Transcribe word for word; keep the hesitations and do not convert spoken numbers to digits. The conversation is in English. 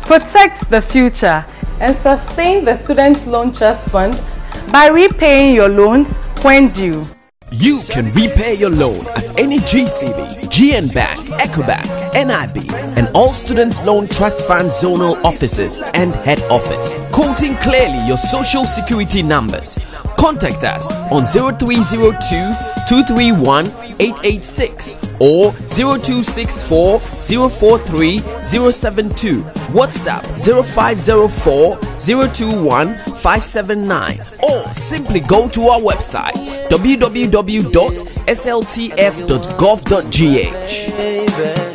protect the future, and sustain the Student Loan Trust Fund by repaying your loans when due. You can repay your loan at any G C B, G N Bank, EcoBank, N I B, and all Students Loan Trust Fund zonal offices and head office. Quoting clearly your social security numbers. Contact us on zero three zero two, two three one, eight eight six or zero two six four, zero four three, zero seven two. WhatsApp zero five zero four, zero two one, five seven nine, or simply go to our website w w w dot s l t f dot gov dot g h.